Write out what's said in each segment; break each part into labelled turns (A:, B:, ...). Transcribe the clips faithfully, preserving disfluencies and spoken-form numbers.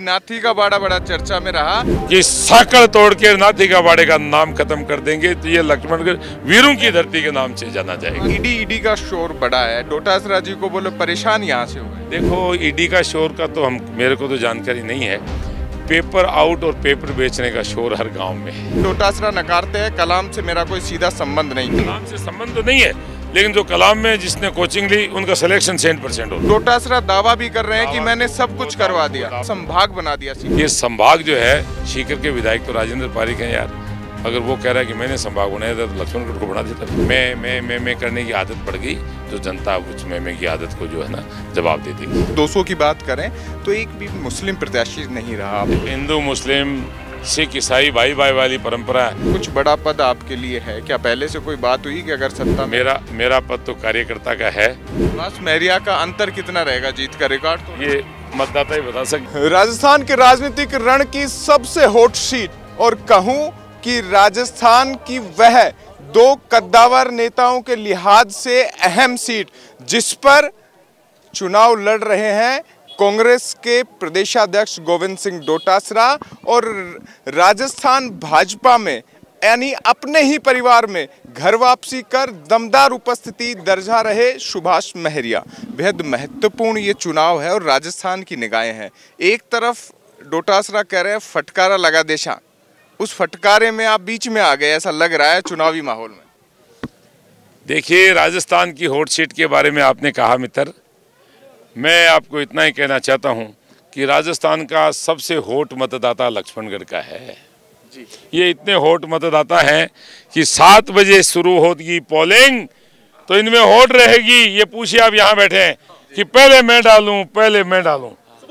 A: नाथी का बाड़ा बड़ा चर्चा में रहा
B: कि साकड़ तोड़ के नाथी का बाड़े का नाम खत्म कर देंगे तो ये लक्ष्मणगढ़ वीरों की धरती के नाम से जाना जाएगा।
A: ईडी ईडी का शोर बड़ा है, डोटासरा जी को बोले परेशान यहाँ से हुए।
B: देखो ईडी का शोर का तो हम मेरे को तो जानकारी नहीं है, पेपर आउट और पेपर बेचने का शोर हर गांव में है।
A: डोटासरा नकारते हैं कलाम से मेरा कोई सीधा संबंध नहीं।
B: कलाम से संबंध तो नहीं है, लेकिन जो कलाम में जिसने कोचिंग ली उनका सिलेक्शन सेंट परसेंट हो।
A: डोटासरा दावा भी कर रहे हैं कि मैंने सब कुछ करवा दिया, संभाग बना दिया।
B: ये संभाग जो है, सीकर के विधायक तो राजेंद्र पारिक हैं यार, अगर वो कह रहा है कि मैंने संभाग बनाया था तो लक्ष्मणगढ़ को बना देता। मैं मैं मैं मैं करने की आदत पड़ गई, तो जनता उस मैं मैं की आदत को जो है ना जवाब देती।
A: दो सौ की बात करें तो एक भी मुस्लिम प्रत्याशी नहीं रहा।
B: हिंदू मुस्लिम सिख ईसाई भाई भाई वाली परंपरा है।
A: कुछ बड़ा पद आपके लिए है क्या? पहले से कोई बात हुई कि अगर सत्ता?
B: मेरा मेरा पद तो कार्यकर्ता का है।
A: बस महरिया का अंतर कितना रहेगा जीत का रिकॉर्ड तो
B: ये मतदाता ही बता सकते।
A: राजस्थान के राजनीतिक रण की सबसे हॉट सीट और कहूं कि राजस्थान की वह दो कद्दावर नेताओं के लिहाज से अहम सीट जिस पर चुनाव लड़ रहे हैं कांग्रेस के प्रदेशाध्यक्ष गोविंद सिंह डोटासरा और राजस्थान भाजपा में यानी अपने ही परिवार में घर वापसी कर दमदार उपस्थिति दर्जा रहे सुभाष महरिया। बेहद महत्वपूर्ण ये चुनाव है और राजस्थान की निगाहें हैं। एक तरफ डोटासरा कह रहे हैं फटकारा लगा देशा, उस फटकारे में आप बीच में आ गए ऐसा लग रहा है चुनावी माहौल में।
B: देखिए राजस्थान की हॉट सीट के बारे में आपने कहा मित्र, मैं आपको इतना ही कहना चाहता हूं कि राजस्थान का सबसे हॉट मतदाता लक्ष्मणगढ़ का है जी। ये इतने हॉट मतदाता हैं कि सात बजे शुरू होगी पोलिंग तो इनमें हॉट रहेगी। ये पूछिए आप यहाँ बैठे हैं कि पहले मैं डालूं पहले मैं डालूं।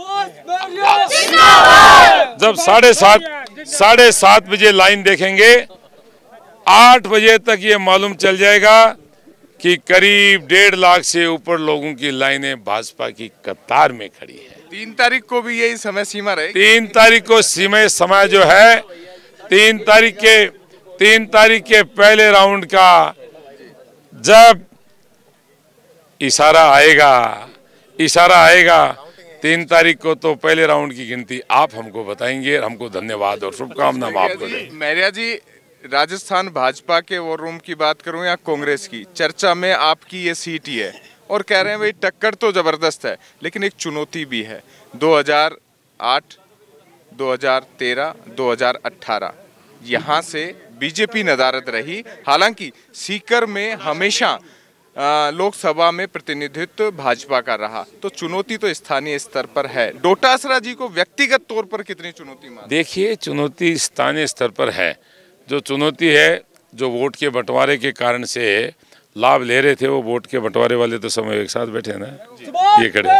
B: जब साढ़े सात साढ़े सात बजे लाइन देखेंगे, आठ बजे तक ये मालूम चल जाएगा कि करीब डेढ़ लाख से ऊपर लोगों की लाइनें भाजपा की कतार में खड़ी है।
A: तीन तारीख को भी यही समय सीमा रहेगी।
B: तीन तारीख को समय समय जो है तीन तारीख के तीन तारीख के पहले राउंड का जब इशारा आएगा इशारा आएगा तीन तारीख को, तो पहले राउंड की गिनती आप हमको बताएंगे। हमको धन्यवाद और शुभकामना आपको दें।
A: महरिया जी, राजस्थान भाजपा के वॉर रूम की बात करूं या कांग्रेस की, चर्चा में आपकी ये सीट ही है और कह रहे हैं भाई टक्कर तो जबरदस्त है लेकिन एक चुनौती भी है। दो हज़ार आठ, दो हज़ार तेरह, दो हज़ार अठारह यहाँ से बीजेपी नदारद रही। हालांकि सीकर में हमेशा लोकसभा में प्रतिनिधित्व भाजपा का रहा, तो चुनौती तो स्थानीय स्तर पर है। डोटासरा जी को व्यक्तिगत तौर पर कितनी चुनौती मानते?
B: देखिए चुनौती स्थानीय स्तर पर है। जो चुनौती है, जो वोट के बंटवारे के कारण से लाभ ले रहे थे, वो वोट के बंटवारे वाले तो समय एक साथ बैठे हैं ना, ये खड़े,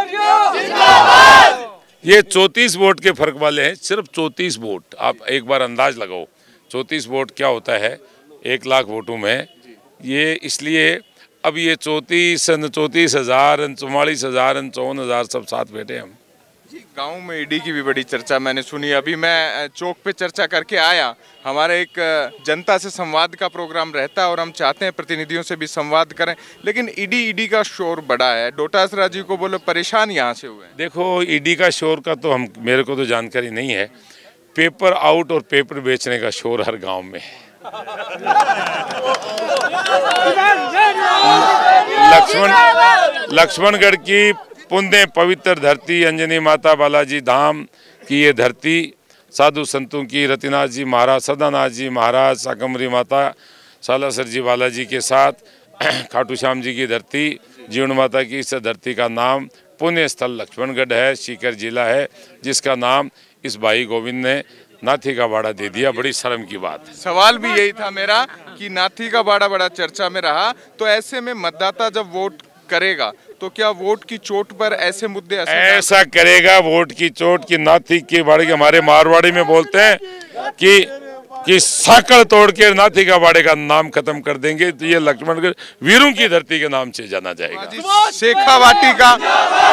B: ये चौंतीस वोट के फर्क वाले हैं, सिर्फ चौंतीस वोट। आप एक बार अंदाज लगाओ चौंतीस वोट क्या होता है एक लाख वोटों में। ये इसलिए अब ये चौंतीस चौंतीस हजार चौवालीस हजार चौवन हजार सब साथ बैठे हम।
A: गांव में ईडी की भी बड़ी चर्चा मैंने सुनी। अभी मैं चौक पे चर्चा करके आया, हमारा एक जनता से संवाद का प्रोग्राम रहता है और हम चाहते हैं प्रतिनिधियों से भी संवाद करें, लेकिन ईडी ईडी का शोर बड़ा है। डोटासरा जी को बोले परेशान यहाँ से हुए।
B: देखो ईडी का शोर का तो हम मेरे को तो जानकारी नहीं है, पेपर आउट और पेपर बेचने का शोर हर गाँव में है। लक्ष्मण लक्ष्मणगढ़ की पुण्य पवित्र धरती, अंजनी माता बालाजी धाम की ये धरती, साधु संतों की, रतिनाथ जी महाराज, सदानाथ जी महाराज, साकमरी माता, सालासर जी बालाजी के साथ खाटू श्याम जी की धरती, जीवन माता की इस धरती का नाम पुण्य स्थल लक्ष्मणगढ़ है, सीकर जिला है, जिसका नाम इस भाई गोविंद ने नाथी का बाड़ा दे दिया। बड़ी शर्म की बात है।
A: सवाल भी यही था मेरा कि नाथी का बाड़ा बड़ा चर्चा में रहा, तो ऐसे में मतदाता जब वोट करेगा तो क्या वोट की चोट पर ऐसे मुद्दे
B: ऐसा करेगा? वोट की चोट की नाथी के बाड़े के, हमारे मारवाड़ी में बोलते हैं कि कि साकड़ तोड़ के नाथी का बाड़े का नाम खत्म कर देंगे तो ये लक्ष्मणगढ़ वीरों की धरती के नाम से जाना जाएगा।
A: शेखावाटी का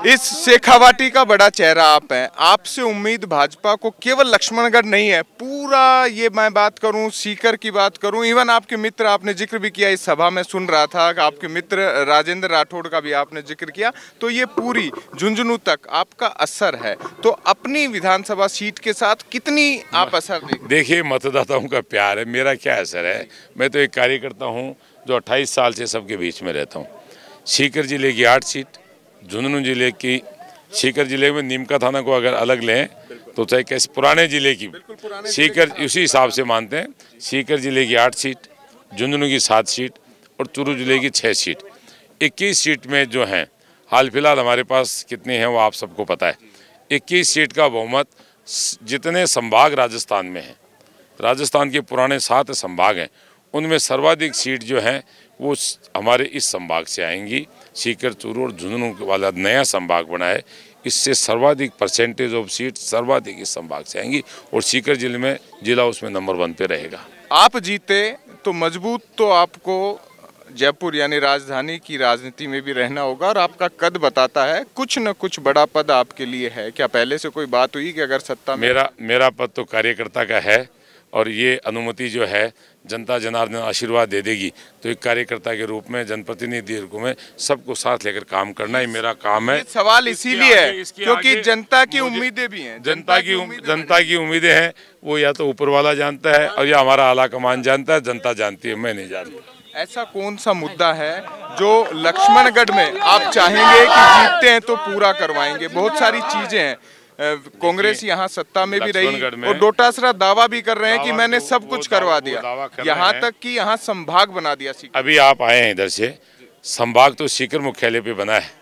A: इस शेखावाटी का बड़ा चेहरा आप हैं, आपसे उम्मीद भाजपा को केवल लक्ष्मणगढ़ नहीं है, पूरा ये मैं बात करूं, सीकर की बात करूं, इवन आपके मित्र, आपने जिक्र भी किया इस सभा में सुन रहा था कि आपके मित्र राजेंद्र राठौड़ का भी आपने जिक्र किया, तो ये पूरी झुंझुनू तक आपका असर है। तो अपनी विधानसभा सीट के साथ कितनी आप असर देखते?
B: देखिए, मतदाताओं का प्यार है, मेरा क्या असर है। मैं तो एक कार्यकर्ता हूँ जो अट्ठाईस साल से सबके बीच में रहता हूँ। सीकर जिले की आठ सीट, झुंझुनू जिले की, सीकर जिले में नीमका थाना को अगर अलग लें तो चाहे कैसे पुराने जिले की सीकर उसी हिसाब से मानते हैं। सीकर जिले की आठ सीट, झुंझुनू की सात सीट और चूरू जिले की छः सीट, इक्कीस सीट में जो हैं हाल फिलहाल हमारे पास कितनी हैं वो आप सबको पता है। इक्कीस सीट का बहुमत जितने संभाग राजस्थान में हैं, राजस्थान के पुराने सात संभाग हैं, उनमें सर्वाधिक सीट जो हैं वो हमारे इस संभाग से आएंगी। सीकर, चूरू और झुंझुनू वाला नया संभाग बना है, इससे सर्वाधिक परसेंटेज ऑफ सीट सर्वाधिक इस संभाग से आएंगी और सीकर जिले में जिला उसमें नंबर वन पे रहेगा।
A: आप जीते तो मजबूत तो आपको जयपुर यानी राजधानी की राजनीति में भी रहना होगा और आपका कद बताता है कुछ न कुछ बड़ा पद आपके लिए है। क्या पहले से कोई बात हुई कि अगर सत्ता में?
B: मेरा मेरा पद तो कार्यकर्ता का है और ये अनुमति जो है जनता जनार्दन आशीर्वाद दे देगी तो एक कार्यकर्ता के रूप में, जनप्रतिनिधि के रूप में सबको साथ लेकर काम करना ही मेरा काम है।
A: सवाल इसीलिए है क्योंकि जनता की उम्मीदें भी हैं।
B: जनता की जनता की उम्मीदें हैं, वो या तो ऊपर वाला जानता है और या हमारा आला कमान जानता है, जनता जानती है, मैं नहीं जानता।
A: ऐसा कौन सा मुद्दा है जो लक्ष्मणगढ़ में आप चाहेंगे कि जीतते हैं तो पूरा करवाएंगे? बहुत सारी चीजें हैं, कांग्रेस यहाँ सत्ता में भी रही और डोटासरा दावा भी कर रहे हैं कि मैंने सब कुछ करवा दिया, यहाँ तक कि यहाँ संभाग बना दिया।
B: अभी आप आए हैं इधर से, संभाग तो सीकर मुख्यालय पे बना है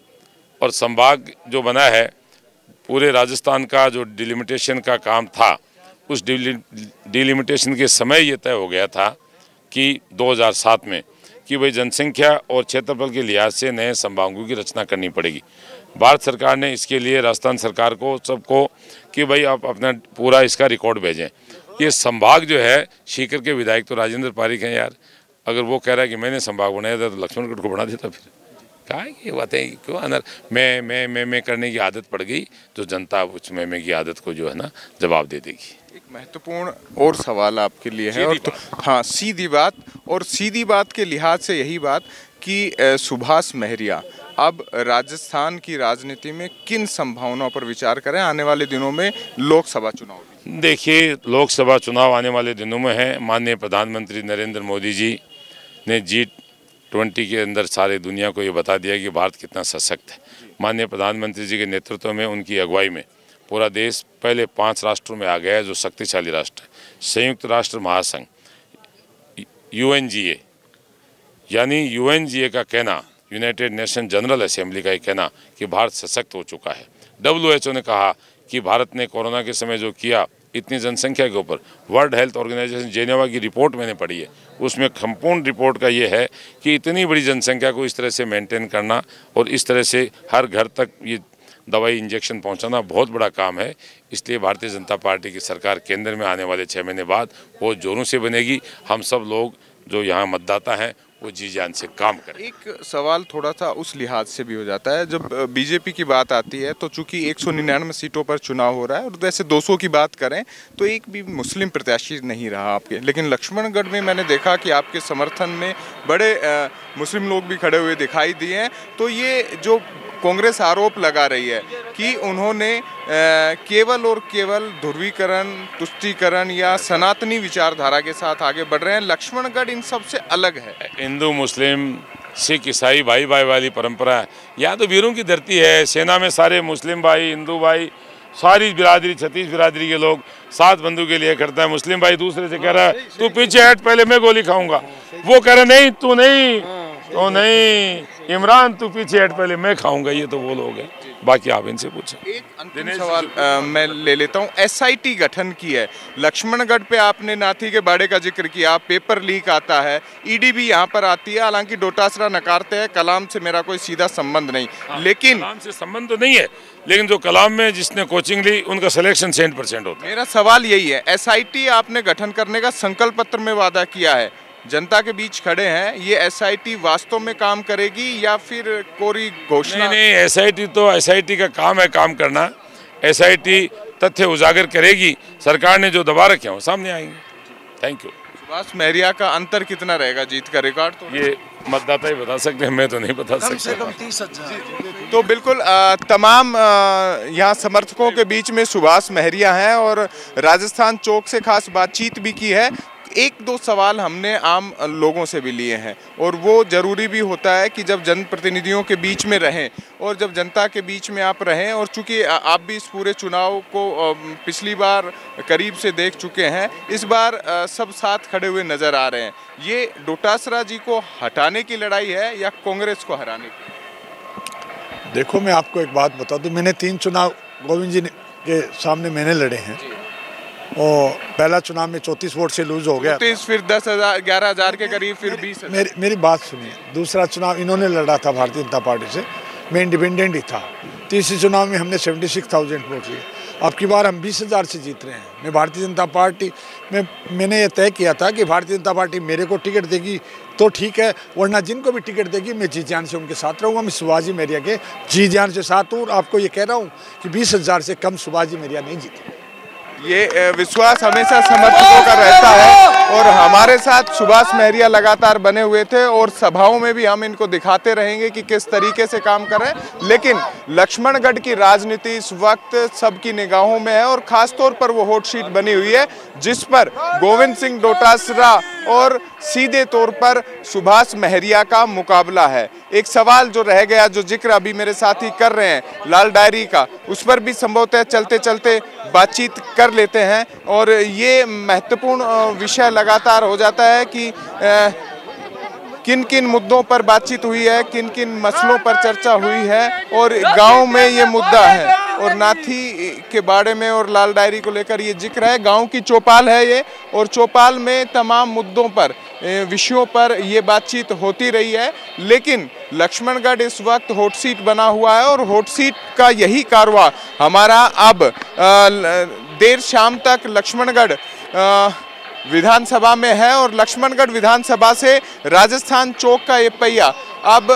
B: और संभाग जो बना है पूरे राजस्थान का जो डिलिमिटेशन का काम था, उस डिलिमिटेशन के समय ये तय हो गया था कि दो हज़ार सात में कि भाई जनसंख्या और क्षेत्रफल के लिहाज से नए संभागों की रचना करनी पड़ेगी। भारत सरकार ने इसके लिए राजस्थान सरकार को सबको कि भाई आप अपना पूरा इसका रिकॉर्ड भेजें। ये संभाग जो है, सीकर के विधायक तो राजेंद्र पारिक हैं यार, अगर वो कह रहा है कि मैंने संभाग बनाया था तो लक्ष्मणगढ़ को बना देता। फिर कहा है कि ये बातें क्यों अंदर मैं मैं मैं मैं करने की आदत पड़ गई, तो जनता उस मैं मैं की आदत को जो है ना जवाब दे देगी।
A: एक महत्वपूर्ण और सवाल आपके लिए है और तो, हाँ सीधी बात, और सीधी बात के लिहाज से यही बात कि सुभाष महरिया अब राजस्थान की राजनीति में किन संभावनाओं पर विचार करें आने वाले दिनों में लोकसभा चुनाव?
B: देखिए, लोकसभा चुनाव आने वाले दिनों में है। माननीय प्रधानमंत्री नरेंद्र मोदी जी ने जी ट्वेंटी के अंदर सारे दुनिया को ये बता दिया कि भारत कितना सशक्त है। माननीय प्रधानमंत्री जी के नेतृत्व में, उनकी अगुवाई में पूरा देश पहले पांच राष्ट्रों में आ गया है जो शक्तिशाली राष्ट्र है। संयुक्त राष्ट्र महासंघ, यूएनजीए, यानी यूएनजीए का कहना, यूनाइटेड नेशन जनरल असेंबली का ये कहना कि भारत सशक्त हो चुका है। डब्ल्यू एच ओ ने कहा कि भारत ने कोरोना के समय जो किया इतनी जनसंख्या के ऊपर, वर्ल्ड हेल्थ ऑर्गेनाइजेशन जेनेवा की रिपोर्ट मैंने पढ़ी है, उसमें संपूर्ण रिपोर्ट का ये है कि इतनी बड़ी जनसंख्या को इस तरह से मेंटेन करना और इस तरह से हर घर तक ये दवाई इंजेक्शन पहुंचाना बहुत बड़ा काम है। इसलिए भारतीय जनता पार्टी की सरकार केंद्र में आने वाले छः महीने बाद बहुत जोरों से बनेगी। हम सब लोग जो यहाँ मतदाता हैं वो जी जान से काम करें।
A: एक सवाल थोड़ा सा उस लिहाज से भी हो जाता है, जब बीजेपी की बात आती है तो चूंकि एक सौ निन्यानवे सीटों पर चुनाव हो रहा है और वैसे दो सौ की बात करें तो एक भी मुस्लिम प्रत्याशी नहीं रहा आपके, लेकिन लक्ष्मणगढ़ में मैंने देखा कि आपके समर्थन में बड़े आ, मुस्लिम लोग भी खड़े हुए दिखाई दिए हैं। तो ये जो कांग्रेस आरोप लगा रही है कि उन्होंने केवल और केवल ध्रुवीकरण, तुष्टीकरण या सनातनी विचारधारा के साथ आगे बढ़ रहे हैं, लक्ष्मणगढ़ इन सब से अलग है।
B: हिंदू, मुस्लिम, सिख, ईसाई भाई भाई वाली परंपरा है। यहाँ तो वीरों की धरती है। सेना में सारे मुस्लिम भाई, हिंदू भाई, सारी बिरादरी, छत्तीस बिरादरी के लोग सात बंदूक के लिए करता है। मुस्लिम भाई दूसरे से कह रहा है तू पीछे हट, पहले मैं गोली खाऊंगा, वो कह रहा नहीं तू नहीं, तो नहीं इमरान तू पीछे हट, पहले मैं खाऊंगा। ये तो वो लोग हैं, बाकी आप इनसे पूछें।
A: एक अंतिम सवाल आ, मैं ले लेता हूँ। एसआईटी गठन की है लक्ष्मणगढ़ पे, आपने नाथी के बाड़े का जिक्र किया, पेपर लीक आता है, ईडी भी यहाँ पर आती है, हालांकि डोटासरा नकारते हैं कलाम से मेरा कोई सीधा संबंध नहीं।
B: हाँ,
A: लेकिन
B: कलाम से संबंध तो नहीं है, लेकिन जो कलाम में जिसने कोचिंग ली उनका सिलेक्शन सेंट परसेंट होता है।
A: मेरा सवाल यही है, एसआईटी आपने गठन करने का संकल्प पत्र में वादा किया है, जनता के बीच खड़े हैं, ये एसआईटी वास्तव में काम करेगी या फिर कोरी घोषणा?
B: नहीं नहीं, एसआईटी तो एसआईटी का काम है काम करना। एसआईटी तथ्य उजागर करेगी, सरकार ने जो दबा रखे हैं वो सामने आएंगे। Thank you.
A: सुभाष महरिया का अंतर कितना रहेगा जीत का रिकॉर्ड? तो
B: ये मतदाता ही बता सकते हैं, मैं तो नहीं बता सकता।
C: कम से कम तीस हजार।
A: तो बिल्कुल आ, तमाम यहाँ समर्थकों के बीच में सुभाष महरिया हैं और राजस्थान चौक से खास बातचीत भी की है। एक दो सवाल हमने आम लोगों से भी लिए हैं और वो ज़रूरी भी होता है कि जब जनप्रतिनिधियों के बीच में रहें और जब जनता के बीच में आप रहें, और चूंकि आप भी इस पूरे चुनाव को पिछली बार करीब से देख चुके हैं, इस बार सब साथ खड़े हुए नज़र आ रहे हैं। ये डोटासरा जी को हटाने की लड़ाई है या कांग्रेस को हराने की?
C: देखो, मैं आपको एक बात बता दूं, मैंने तीन चुनाव गोविंद जी के सामने मैंने लड़े हैं और पहला चुनाव में चौंतीस वोट से लूज हो गया,
A: चौंतीस, फिर दस हजार ग्यारह हजार के करीब, फिर बीस।
C: मेरी मेरी बात सुनिए, दूसरा चुनाव इन्होंने लड़ा था भारतीय जनता पार्टी से, मैं इंडिपेंडेंट ही था। तीसरे चुनाव में हमने सेवेंटी सिक्स थाउजेंड वोट लिए, अब की बार हम बीस हज़ार से जीत रहे हैं। मैं भारतीय जनता पार्टी में मैंने ये तय किया था कि भारतीय जनता पार्टी मेरे को टिकट देगी तो ठीक है, वरना जिनको भी टिकट देगी मैं जी जान से उनके साथ रहूँगा। मैं सुभाष महरिया के जी जान से साथ हूँ। आपको ये कह रहा हूँ कि बीस हज़ार से कम सुभाष महरिया नहीं जीते।
A: ये विश्वास हमेशा समर्थकों का रहता है और हमारे साथ सुभाष महरिया लगातार बने हुए थे और सभाओं में भी हम इनको दिखाते रहेंगे कि किस तरीके से काम कर रहे हैं। लेकिन लक्ष्मणगढ़ की राजनीति इस वक्त सबकी निगाहों में है और खास तौर पर वो हॉट सीट बनी हुई है जिस पर गोविंद सिंह डोटासरा और सीधे तौर पर सुभाष महरिया का मुकाबला है। एक सवाल जो रह गया, जो जिक्र अभी मेरे साथी कर रहे हैं लाल डायरी का, उस पर भी संभवतः चलते चलते बातचीत कर लेते हैं। और ये महत्वपूर्ण विषय लगातार हो जाता है कि किन किन मुद्दों पर बातचीत हुई है, किन किन मसलों पर चर्चा हुई है। और गांव में ये मुद्दा है और नाथी के बारे में और लाल डायरी को लेकर ये जिक्र है। गांव की चौपाल है ये और चौपाल में तमाम मुद्दों पर, विषयों पर ये बातचीत होती रही है। लेकिन लक्ष्मणगढ़ इस वक्त हॉट सीट बना हुआ है और हॉट सीट का यही कारवां हमारा अब देर शाम तक लक्ष्मणगढ़ विधानसभा में है और लक्ष्मणगढ़ विधानसभा से राजस्थान चौक का ये पहिया अब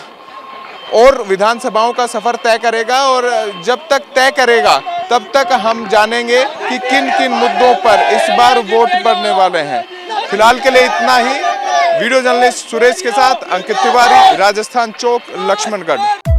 A: और विधानसभाओं का सफर तय करेगा और जब तक तय करेगा तब तक हम जानेंगे कि किन किन मुद्दों पर इस बार वोट पड़ने वाले हैं। फिलहाल के लिए इतना ही। वीडियो जर्नलिस्ट सुरेश के साथ अंकित तिवारी, राजस्थान चौक, लक्ष्मणगढ़।